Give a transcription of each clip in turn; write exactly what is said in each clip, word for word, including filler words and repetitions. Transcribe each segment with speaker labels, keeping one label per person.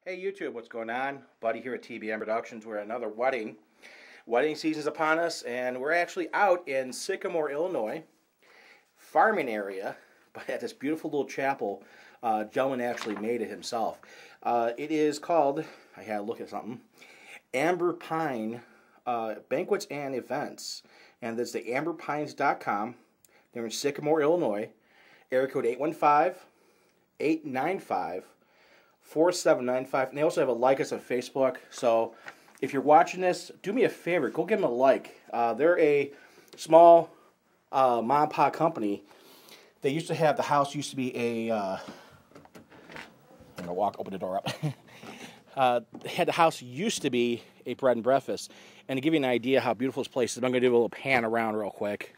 Speaker 1: Hey YouTube, what's going on? Buddy here at T B M Productions. We're at another wedding. Wedding season's upon us, and we're actually out in Sycamore, Illinois, farming area, but at this beautiful little chapel. Uh, gentleman actually made it himself. Uh, it is called, I had to look at something, Amber Pine uh, Banquets and Events, and that's the amber pines dot com. They're in Sycamore, Illinois. Area code eight one five, eight nine five, four seven nine five. And they also have a like us on Facebook. So if you're watching this, do me a favor. Go give them a like. Uh, they're a small uh, mom and pop company. They used to have, the house used to be a, uh, I'm going to walk, open the door up. uh, had the house used to be a bread and breakfast. And to give you an idea how beautiful this place is, I'm going to do a little pan around real quick.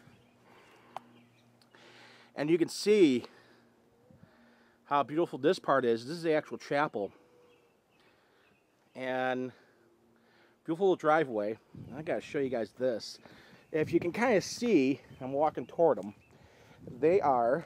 Speaker 1: And you can see how beautiful this part is. This is the actual chapel. And beautiful little driveway. I got to show you guys this. If you can kind of see, I'm walking toward them. They are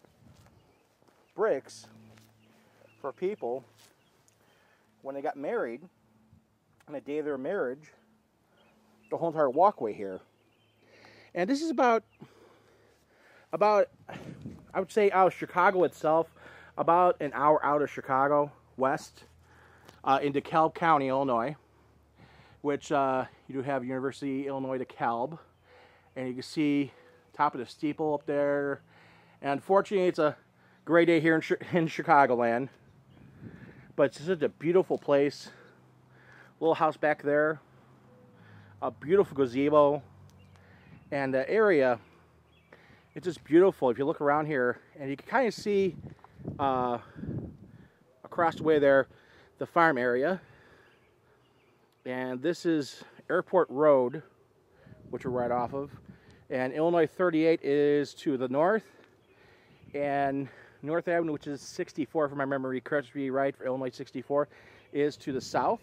Speaker 1: bricks for people when they got married. On the day of their marriage, the whole entire walkway here. And this is about, about, I would say out of Chicago itself, about an hour out of Chicago, west, uh, in DeKalb County, Illinois, which uh, you do have University of Illinois DeKalb. And you can see top of the steeple up there. And unfortunately, it's a great day here in, in Chicagoland. But it's such a beautiful place. Little house back there. A beautiful gazebo. And the area, it's just beautiful. If you look around here, and you can kind of see uh, across the way there, the farm area. And this is Airport Road, which we're right off of. And Illinois thirty-eight is to the north. And North Avenue, which is sixty-four, if my memory corrects me right, for Illinois sixty-four, is to the south.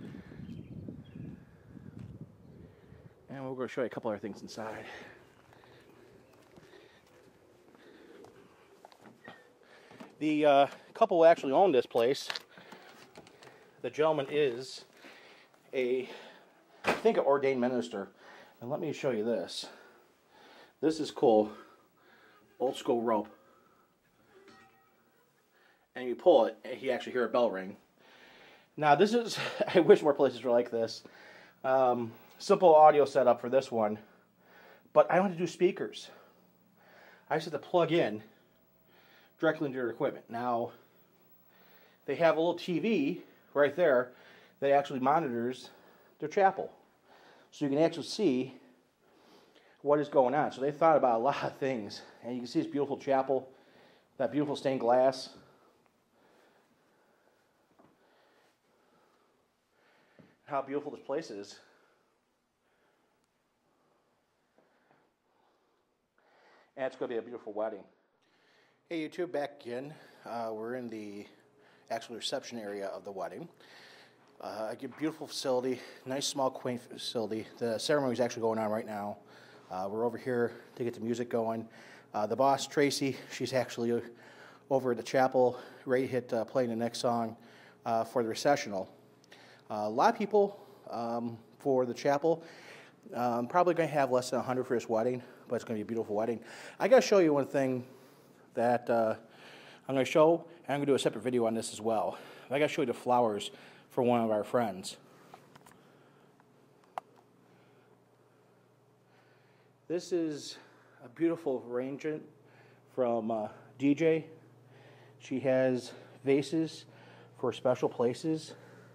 Speaker 1: And we're going to show you a couple other things inside. The uh, couple who actually owned this place, the gentleman is a, I think, an ordained minister. And let me show you this. This is cool. Old school rope. And you pull it, and you actually hear a bell ring. Now this is, I wish more places were like this. Um, simple audio setup for this one. But I don't have to do speakers. I just have to plug in directly into their equipment. Now, they have a little T V right there that actually monitors their chapel. So you can actually see what is going on. So they thought about a lot of things. And you can see this beautiful chapel, that beautiful stained glass. How beautiful this place is. And it's going to be a beautiful wedding. Hey YouTube, back again. Uh, we're in the actual reception area of the wedding. Uh, a beautiful facility, nice small quaint facility. The ceremony is actually going on right now. Uh, we're over here to get the music going. Uh, the boss, Tracy, she's actually over at the chapel, ready to hit uh, playing the next song uh, for the recessional. Uh, a lot of people um, for the chapel. Um, probably going to have less than one hundred for this wedding, but it's going to be a beautiful wedding. I got to show you one thing that uh, I'm going to show, and I'm going to do a separate video on this as well. I got to show you the flowers for one of our friends. This is a beautiful arrangement from uh, D J. She has vases for special places.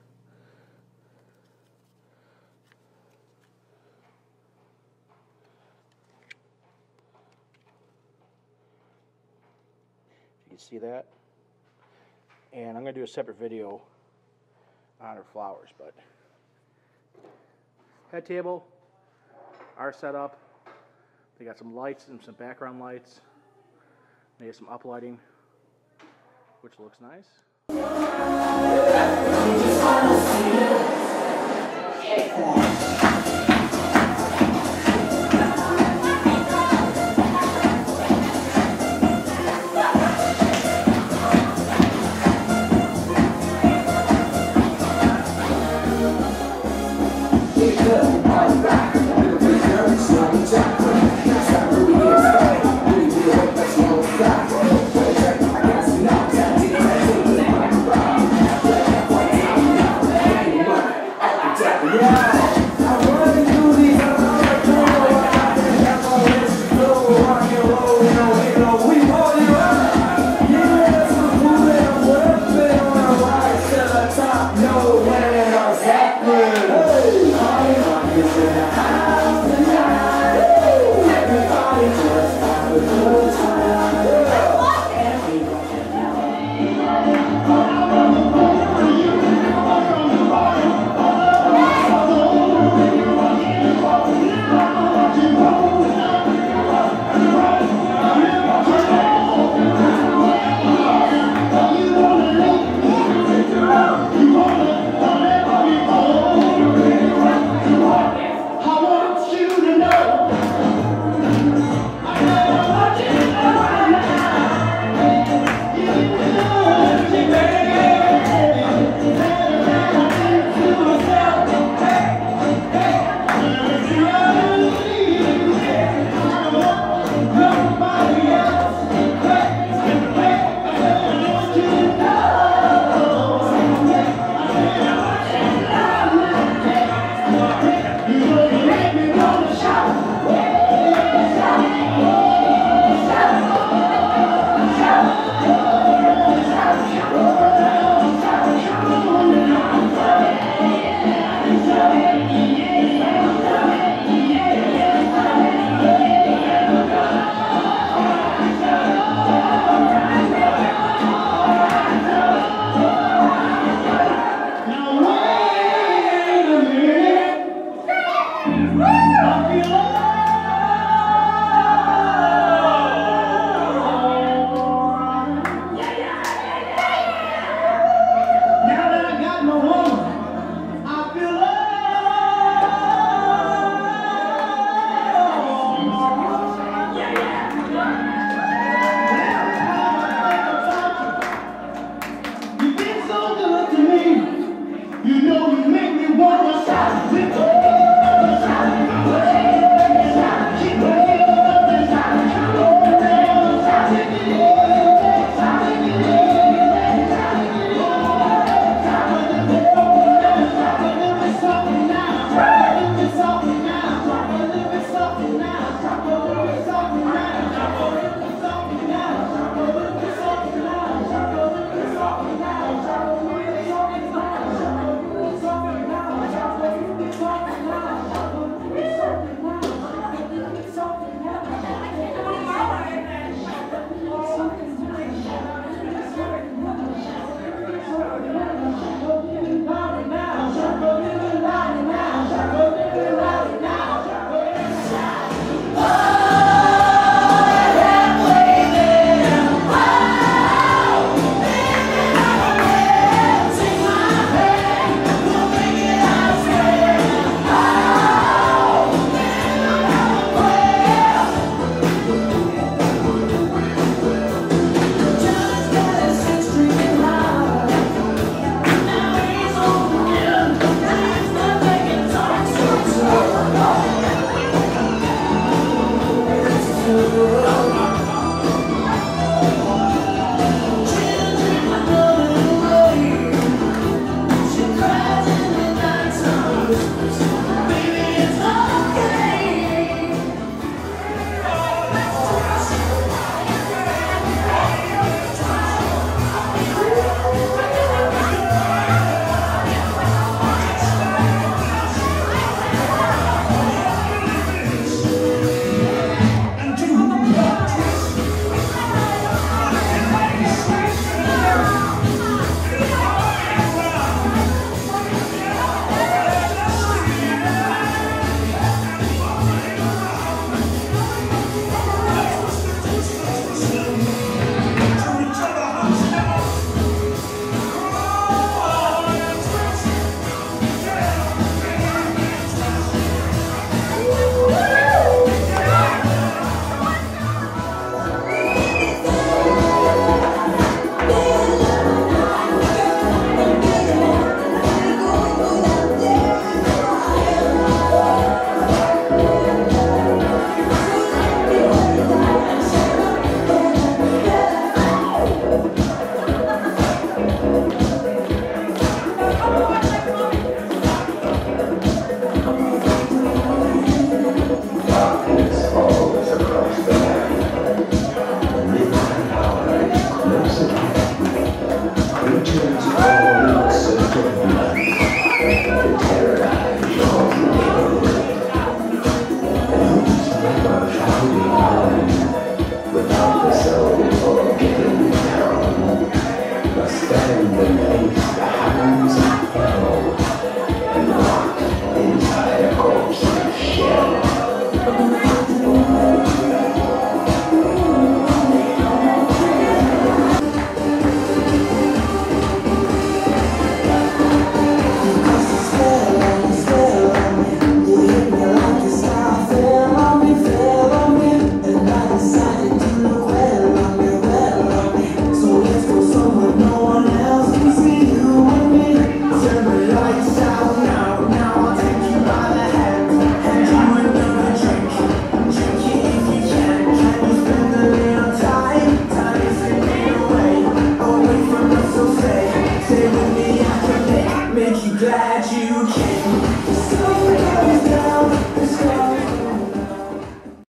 Speaker 1: You see that? And I'm going to do a separate video on her flowers, but head table, our setup. They got some lights and some background lights. They have some uplighting, which looks nice.